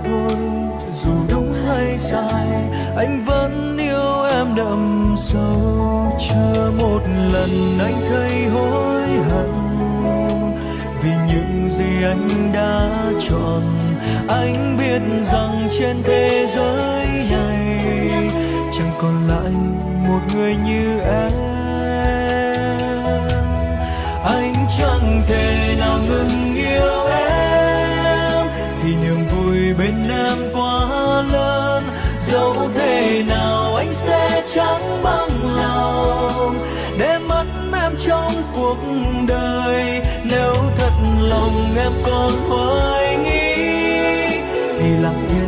thôi, dù đúng hay sai anh vẫn yêu em đậm sâu. Chưa một lần anh thấy hối hận vì những gì anh đã chọn. Anh biết rằng trên thế giới này chẳng còn lại một người như em. Anh chẳng thể nào ngừng yêu em thì niềm vui bên em quá lớn. Dẫu thế nào anh sẽ chẳng bằng lòng để mất em trong cuộc đời. Nếu thật lòng em còn hoài nghi thì lặng yên